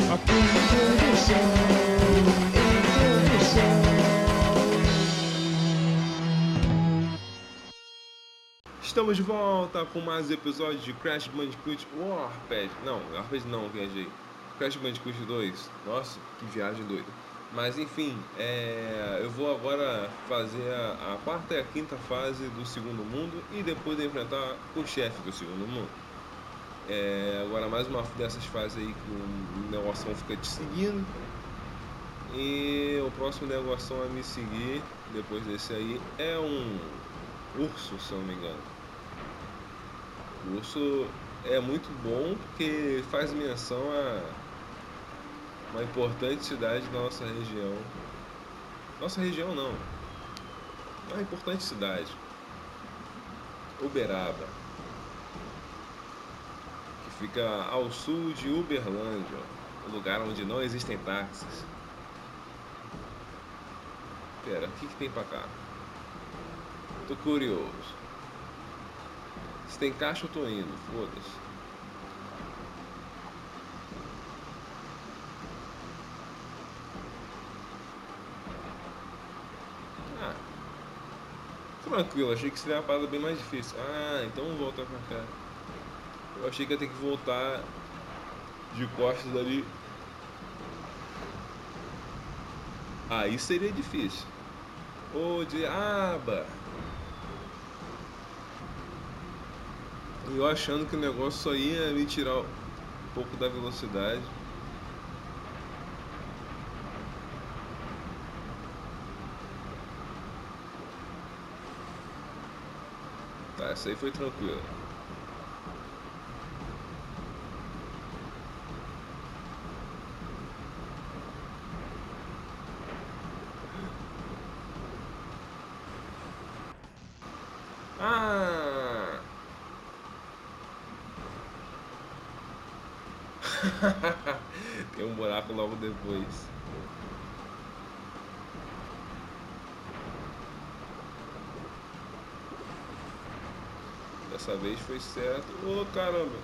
Estamos de volta com mais episódios de Crash Bandicoot Warped. Não, Warped não, viajei. Crash Bandicoot 2. Nossa, que viagem doida. Mas enfim, eu vou agora fazer a quarta e a quinta fase do segundo mundo e depois enfrentar o chefe do segundo mundo. Agora mais uma dessas fases aí que o negócio fica te seguindo. E o próximo negócio a me seguir, depois desse aí, é um urso, se eu não me engano. O urso é muito bom porque faz menção a uma importante cidade da nossa região. Nossa região não, uma importante cidade. Uberaba, que fica ao sul de Uberlândia, um lugar onde não existem táxis. Pera, o que tem pra cá? Tô curioso. Se tem caixa eu tô indo, foda-se. Ah, tranquilo, achei que seria uma parada bem mais difícil. Ah, então vamos voltar pra cá. Eu achei que ia ter que voltar de costas ali. Aí seria difícil. Ô diaba! E eu achando que o negócio só ia me tirar um pouco da velocidade. Tá, essa aí foi tranquila. Ah! Tem um buraco logo depois. Dessa vez foi certo. Ô caramba!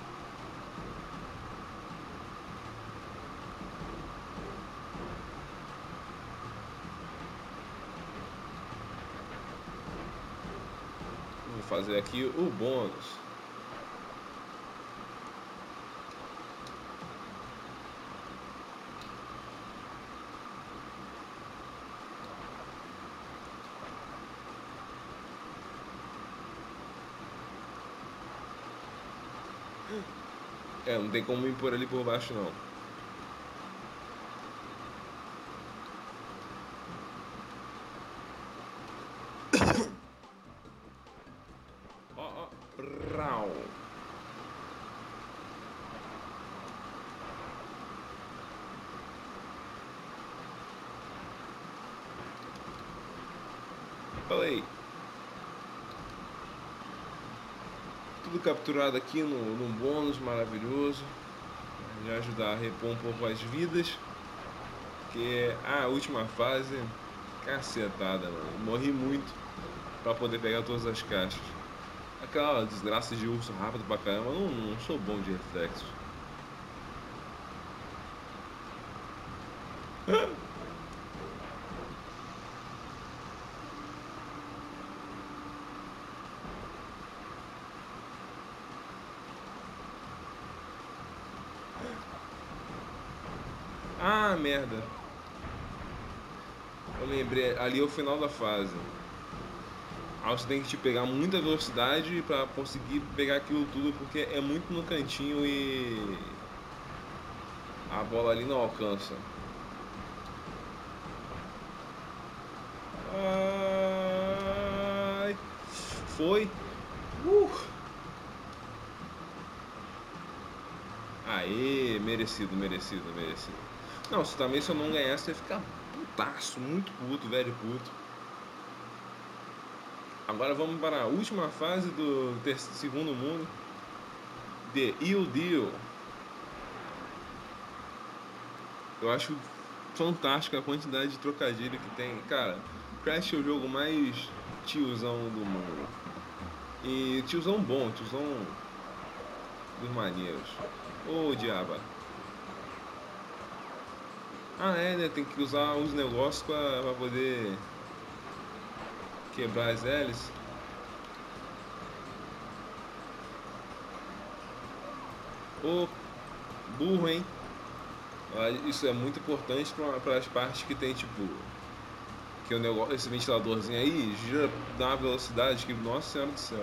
Vou fazer aqui o bônus. Não tem como ir por ali por baixo não. Ó, ó. Rau. Falei. Tudo capturado aqui num bônus maravilhoso. Já ajudar a repor um pouco as vidas. Que a última fase, cacetada, mano. Morri muito pra poder pegar todas as caixas. Aquela desgraça de urso rápido pra caramba, eu não sou bom de reflexos. Ah, merda. Eu lembrei, ali é o final da fase. Aí você tem que te pegar muita velocidade pra conseguir pegar aquilo tudo, porque é muito no cantinho e a bola ali não alcança. Ai, foi. Aê, merecido, merecido, merecido. Não, se também se eu não ganhasse, eu ia ficar putaço, muito puto, velho puto. Agora vamos para a última fase do segundo mundo. The Il Deal. Eu acho fantástico a quantidade de trocadilho que tem. Cara, Crash é o jogo mais tiozão do mundo. E tiozão bom, tiozão dos maneiros. Ô diaba. Ah, é, né? Tem que usar uns negócios pra poder quebrar as hélices. Ô, burro, hein? Ah, isso é muito importante para as partes que tem, tipo, que o negócio, esse ventiladorzinho aí gira, dá uma velocidade que, nossa senhora do céu.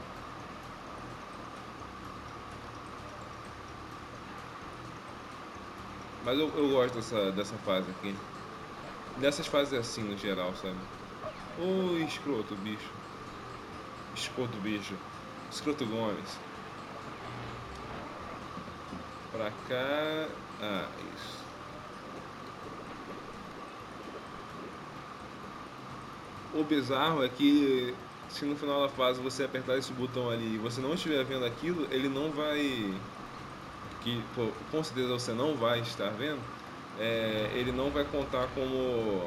Mas eu gosto dessa fase aqui. Dessas fases assim, no geral, sabe? Ô, escroto, bicho. Escroto, bicho. Escroto Gomes. Pra cá... Ah, isso. O bizarro é que se no final da fase você apertar esse botão ali e você não estiver vendo aquilo, ele não vai... Que pô, com certeza você não vai estar vendo. Ele não vai contar como...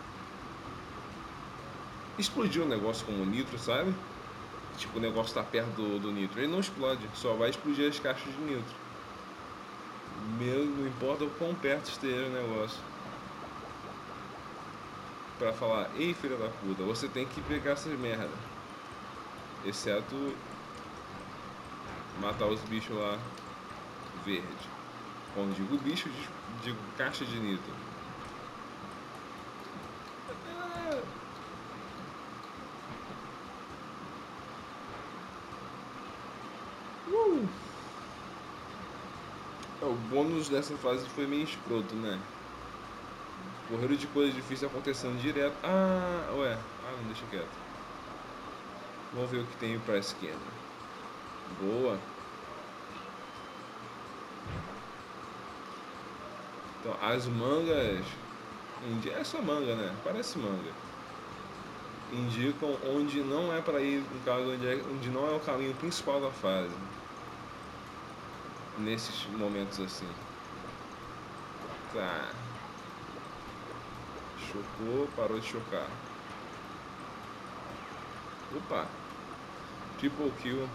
Explodir o negócio como nitro, sabe? Tipo, o negócio tá perto do nitro. Ele não explode, só vai explodir as caixas de nitro. Mesmo, não importa o quão perto esteja o negócio. Pra falar, ei filha da puta, você tem que pegar essas merda. Exceto matar os bichos lá verde. Quando digo bicho, digo caixa de nitro. Uh! O bônus dessa fase foi meio escroto, né? Correram de coisa difícil acontecendo direto. Ah, ué. Ah, não, deixa quieto. Vamos ver o que tem pra esquerda. Boa. Então, as mangas. É só manga, né? Parece manga. Indicam onde não é pra ir, no caso, onde não é o caminho principal da fase. Nesses momentos assim. Tá. Chocou, parou de chocar. Opa. Triple kill.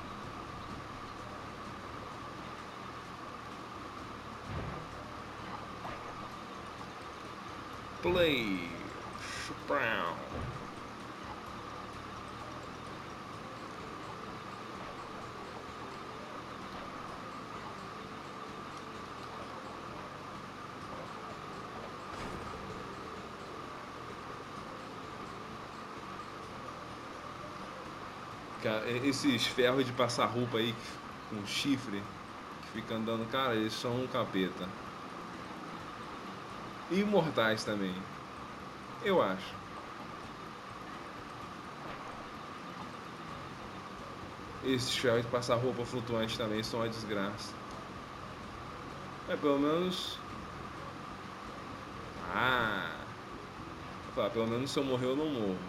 Play. Chuprão. Esses ferros de passar roupa aí com chifre que fica andando, cara, eles são um capeta. E imortais também, eu acho. Esses ferros de passar roupa flutuante também são uma desgraça. Pelo menos. Ah! Tá, pelo menos se eu morrer eu não morro.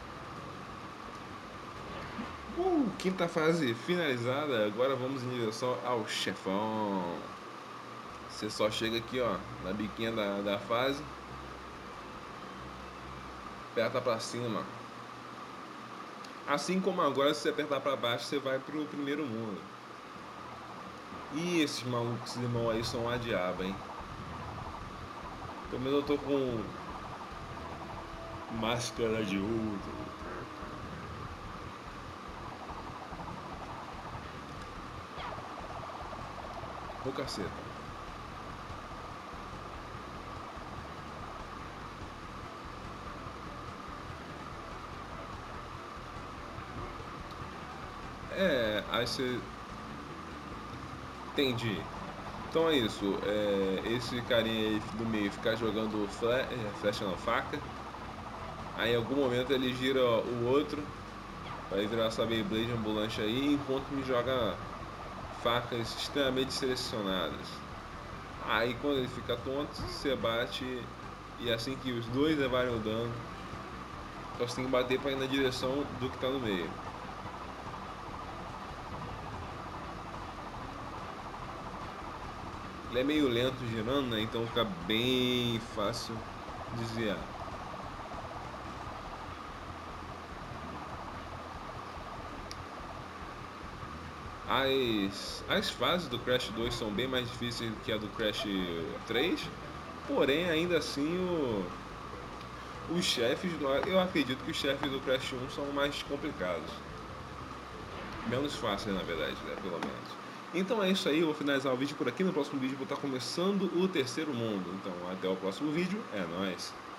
Quinta fase finalizada, agora vamos em direção ao chefão. Você só chega aqui, ó, na biquinha da fase, aperta pra cima. Assim como agora, se você apertar pra baixo, você vai pro primeiro mundo. E esses malucos limão aí são a diaba, hein? Pelo menos eu tô com máscara de ouro. Ô caceta. Aí você. Entendi. Então é isso. Esse carinha aí do meio ficar jogando flecha não, faca. Aí em algum momento ele gira o outro. Vai virar essa Beyblade ambulante aí, enquanto me joga facas extremamente selecionadas. Aí quando ele fica tonto, você bate e assim que os dois levarem o dano, você tem que bater para ir na direção do que tá no meio. Ele é meio lento girando, né? Então fica bem fácil desviar. As fases do Crash 2 são bem mais difíceis do que a do Crash 3. Porém, ainda assim, os chefes, eu acredito que os chefes do Crash 1 são mais complicados. Menos fáceis, na verdade, né? Pelo menos. Então é isso aí, eu vou finalizar o vídeo por aqui. No próximo vídeo eu vou estar começando o terceiro mundo. Então até o próximo vídeo, é nóis!